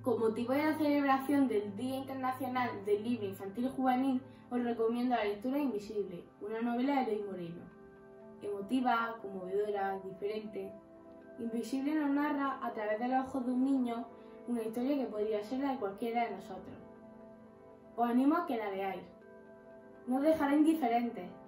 Con motivo de la celebración del Día Internacional del Libro Infantil Juvenil, os recomiendo la lectura Invisible, una novela de Eloy Moreno. Emotiva, conmovedora, diferente. Invisible nos narra, a través de los ojos de un niño, una historia que podría ser la de cualquiera de nosotros. Os animo a que la leáis. No os dejará indiferentes.